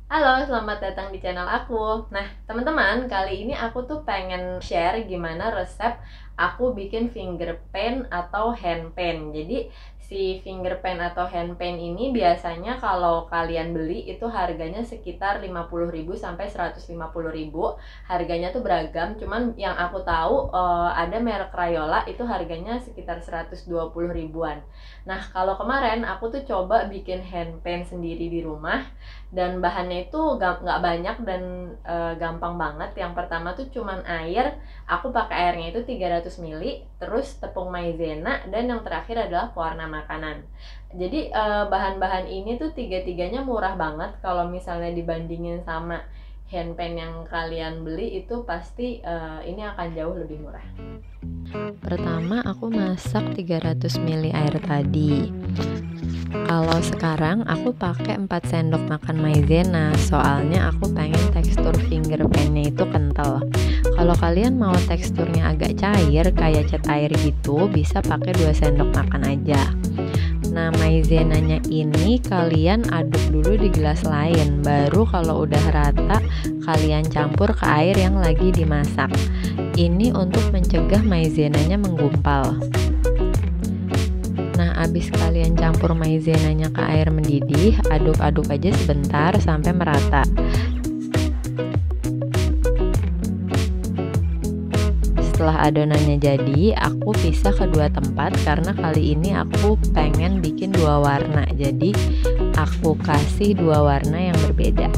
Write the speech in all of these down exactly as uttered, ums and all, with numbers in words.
Halo, selamat datang di channel aku. Nah, teman-teman, kali ini aku tuh pengen share gimana resep aku bikin finger paint atau hand paint. Jadi, si finger paint atau hand paint ini biasanya kalau kalian beli itu harganya sekitar lima puluh ribu sampai seratus lima puluh ribu. Harganya tuh beragam, cuman yang aku tahu uh, ada merek Crayola itu harganya sekitar seratus dua puluh ribuan. Nah, kalau kemarin aku tuh coba bikin hand paint sendiri di rumah dan bahannya itu nggak banyak dan e, gampang banget. Yang pertama tuh cuman air, aku pakai airnya itu tiga ratus mililiter, terus tepung maizena, dan yang terakhir adalah pewarna makanan. Jadi e, bahan-bahan ini tuh tiga-tiganya murah banget. Kalau misalnya dibandingin sama hand paint yang kalian beli itu pasti e, ini akan jauh lebih murah. Pertama aku masak tiga ratus mililiter air tadi. Kalau sekarang aku pakai empat sendok makan maizena, soalnya aku pengen tekstur finger paintnya itu kental. Kalau kalian mau teksturnya agak cair kayak cat air gitu, bisa pakai dua sendok makan aja. Nah, maizenanya ini kalian aduk dulu di gelas lain, baru kalau udah rata kalian campur ke air yang lagi dimasak. Ini untuk mencegah maizenanya menggumpal. Nah, abis kalian campur maizenanya ke air mendidih, aduk-aduk aja sebentar sampai merata. Setelah adonannya jadi, aku pisah ke dua tempat karena kali ini aku pengen bikin dua warna. Jadi, aku kasih dua warna yang berbeda.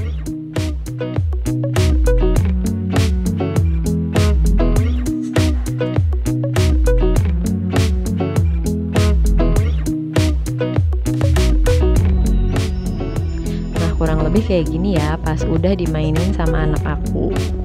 Kurang lebih kayak gini ya pas udah dimainin sama anak aku.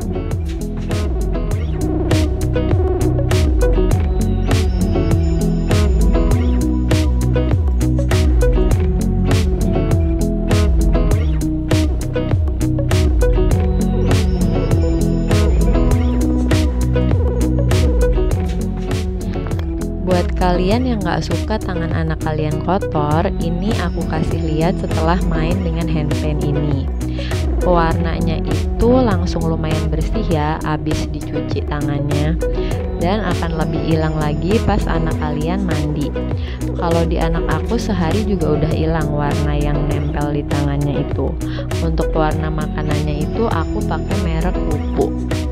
Buat kalian yang gak suka tangan anak kalian kotor, ini aku kasih lihat setelah main dengan hand paint ini. Pewarnanya itu langsung lumayan bersih ya abis dicuci tangannya, dan akan lebih hilang lagi pas anak kalian mandi. Kalau di anak aku sehari juga udah hilang warna yang nempel di tangannya itu. Untuk warna makanannya itu aku pakai merek Pupu.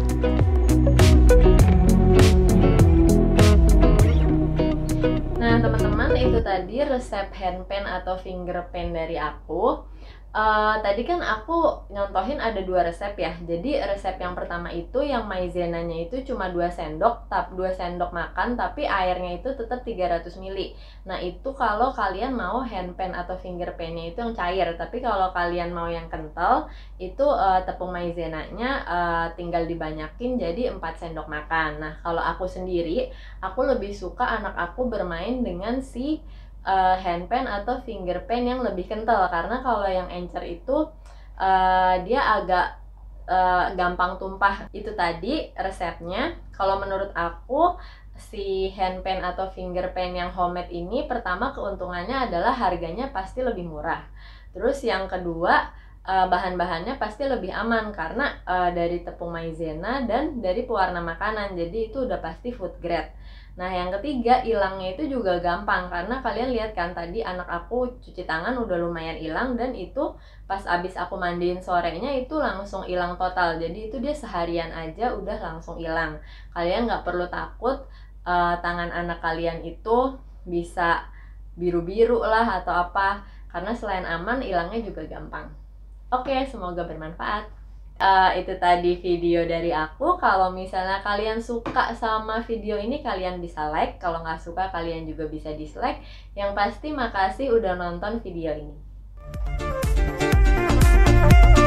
Nah, teman-teman, itu tadi resep hand paint atau finger paint dari aku. Uh, tadi kan aku nyontohin ada dua resep ya. Jadi resep yang pertama itu yang maizenanya itu cuma dua sendok, tap dua sendok makan, tapi airnya itu tetap tiga ratus mililiter. Nah, itu kalau kalian mau hand paint atau finger paintnya itu yang cair. Tapi kalau kalian mau yang kental, itu uh, tepung maizenanya uh, tinggal dibanyakin jadi empat sendok makan. Nah, kalau aku sendiri, aku lebih suka anak aku bermain dengan si Uh, hand paint atau finger paint yang lebih kental, karena kalau yang encer itu uh, dia agak uh, gampang tumpah. Itu tadi resepnya. Kalau menurut aku si hand paint atau finger paint yang homemade ini, pertama keuntungannya adalah harganya pasti lebih murah. Terus yang kedua, uh, bahan-bahannya pasti lebih aman karena uh, dari tepung maizena dan dari pewarna makanan, jadi itu udah pasti food grade. Nah, yang ketiga, hilangnya itu juga gampang karena kalian lihat kan tadi anak aku cuci tangan udah lumayan hilang, dan itu pas abis aku mandiin sorenya itu langsung hilang total. Jadi itu dia seharian aja udah langsung hilang. Kalian nggak perlu takut uh, tangan anak kalian itu bisa biru-biru lah atau apa, karena selain aman, hilangnya juga gampang. Oke, semoga bermanfaat. Uh, itu tadi video dari aku. Kalau misalnya kalian suka sama video ini, kalian bisa like. Kalau nggak suka, kalian juga bisa dislike. Yang pasti makasih udah nonton video ini.